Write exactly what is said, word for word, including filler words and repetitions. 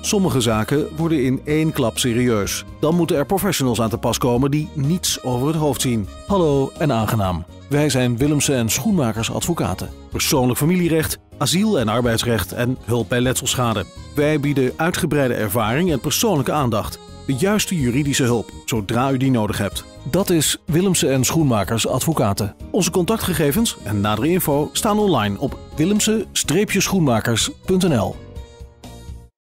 Sommige zaken worden in één klap serieus. Dan moeten er professionals aan te pas komen die niets over het hoofd zien. Hallo en aangenaam. Wij zijn Willemse en Schoenmakers advocaten. Persoonlijk familierecht, asiel- en arbeidsrecht en hulp bij letselschade. Wij bieden uitgebreide ervaring en persoonlijke aandacht. De juiste juridische hulp, zodra u die nodig hebt. Dat is Willemse en Schoenmakers advocaten. Onze contactgegevens en nadere info staan online op willemse schoenmakers punt n l.